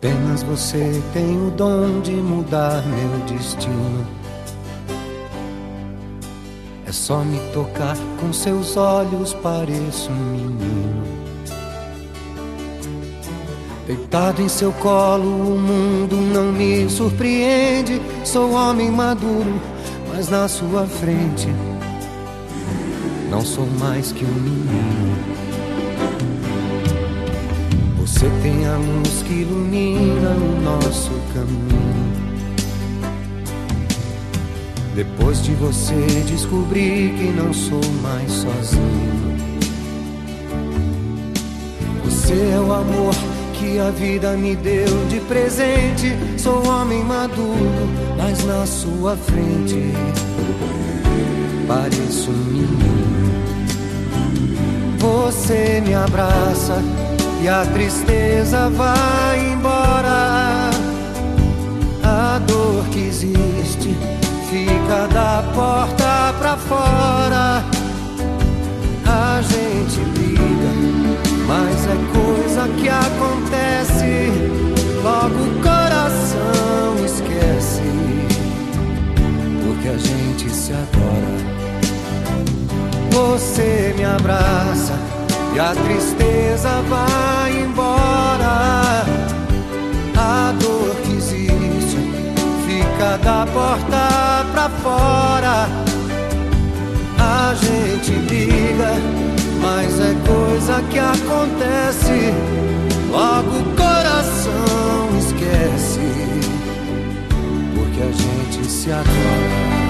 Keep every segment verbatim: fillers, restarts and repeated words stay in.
Apenas você tem o dom de mudar meu destino. É só me tocar com seus olhos, pareço um menino. Deitado em seu colo, o mundo não me surpreende. Sou homem maduro, mas na sua frente não sou mais que um menino. Você tem a luz que ilumina o nosso caminho. Depois de você descobri que não sou mais sozinho. Você é o amor que a vida me deu de presente. Sou homem maduro, mas na sua frente pareço um menino. Você me abraça e a tristeza vai embora. A dor que existe fica da porta pra fora. A gente briga, mas é coisa que acontece. Logo o coração esquece, porque a gente se adora. Você me abraça e a tristeza vai embora. A dor que existe fica da porta pra fora. A gente briga, mas é coisa que acontece. Logo o coração esquece, porque a gente se adora.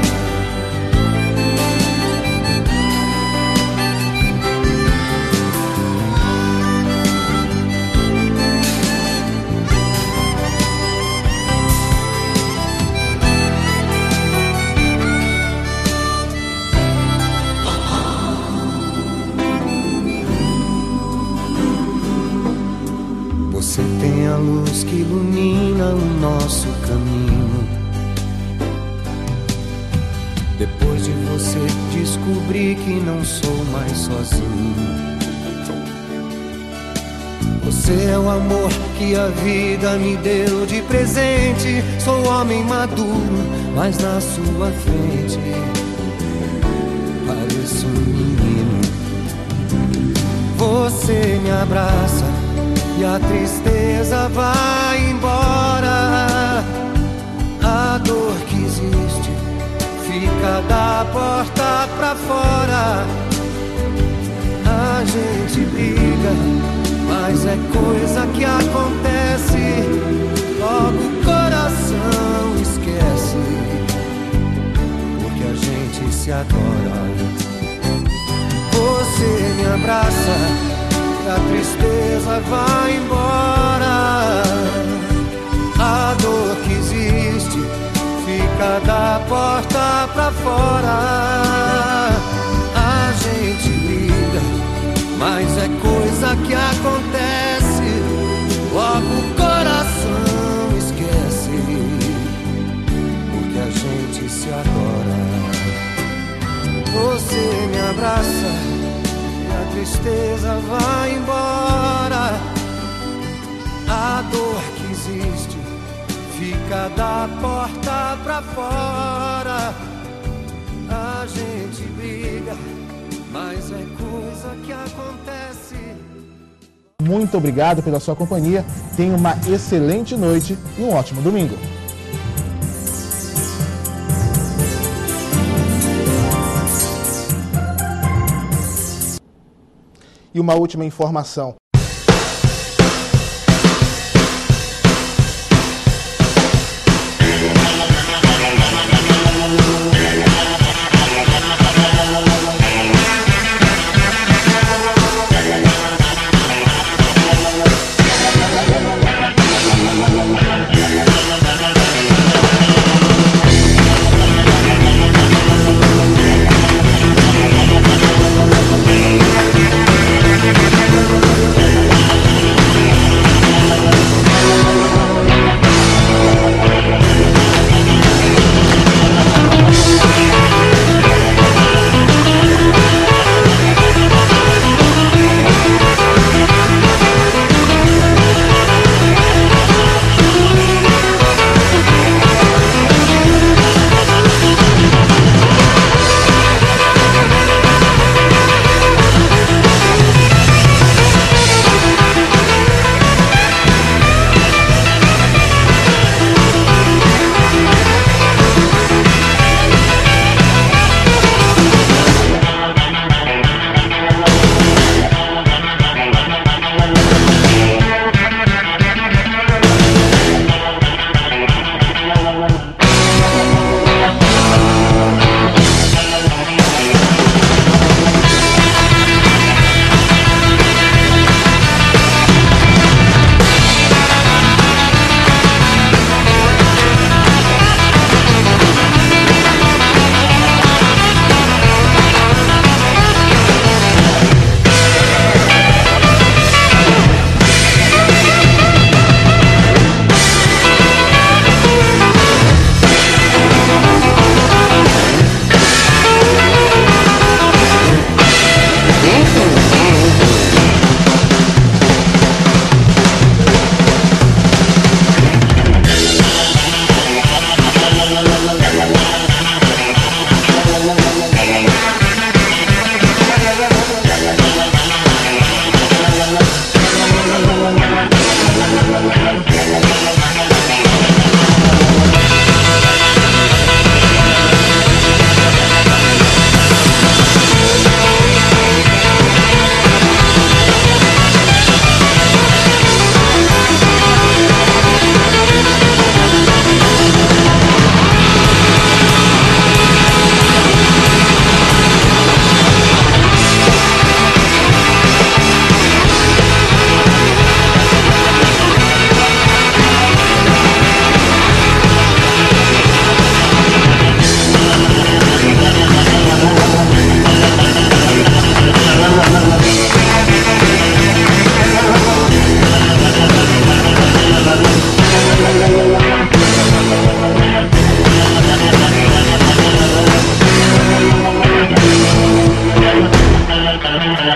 Você tem a luz que ilumina o nosso caminho. Depois de você descobri que não sou mais sozinho. Você é o amor que a vida me deu de presente. Sou homem maduro, mas na sua frente pareço um menino. Você me abraça e a tristeza vai embora. A dor que existe fica da porta pra fora. A gente briga, mas é coisa que acontece. Logo o coração esquece, porque a gente se adora. Você me abraça, a tristeza vai embora. A dor que existe fica da porta pra fora. A gente briga, mas é coisa que acontece. Logo o coração esquece, porque a gente se adora. Você me abraça, a tristeza vai embora. A dor que existe fica da porta pra fora. A gente briga, mas é coisa que acontece. Muito obrigado pela sua companhia. Tenha uma excelente noite e um ótimo domingo. E uma última informação.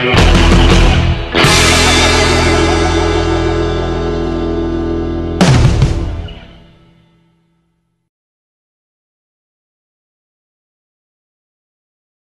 Música